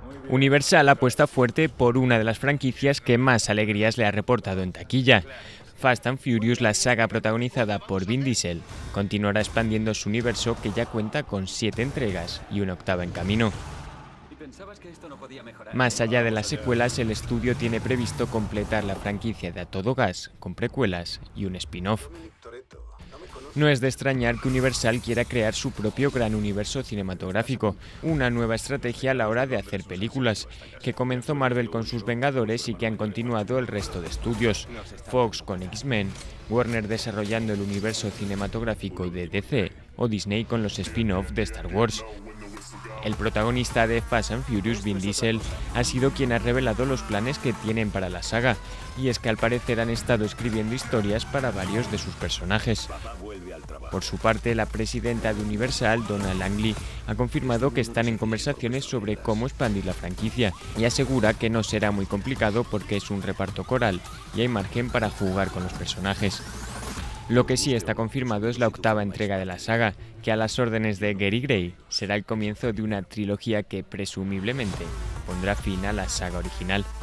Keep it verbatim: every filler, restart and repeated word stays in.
Universal apuesta fuerte por una de las franquicias que más alegrías le ha reportado en taquilla. Fast and Furious, la saga protagonizada por Vin Diesel, continuará expandiendo su universo, que ya cuenta con siete entregas y una octava en camino. Más allá de las secuelas, el estudio tiene previsto completar la franquicia de A Todo Gas con precuelas y un spin-off. No es de extrañar que Universal quiera crear su propio gran universo cinematográfico, una nueva estrategia a la hora de hacer películas, que comenzó Marvel con sus Vengadores y que han continuado el resto de estudios, Fox con X-Men, Warner desarrollando el universo cinematográfico de D C o Disney con los spin-off de Star Wars. El protagonista de Fast and Furious, Vin Diesel, ha sido quien ha revelado los planes que tienen para la saga, y es que al parecer han estado escribiendo historias para varios de sus personajes. Por su parte, la presidenta de Universal, Donna Langley, ha confirmado que están en conversaciones sobre cómo expandir la franquicia y asegura que no será muy complicado porque es un reparto coral y hay margen para jugar con los personajes. Lo que sí está confirmado es la octava entrega de la saga, que a las órdenes de Gary Gray será el comienzo de una trilogía que presumiblemente pondrá fin a la saga original.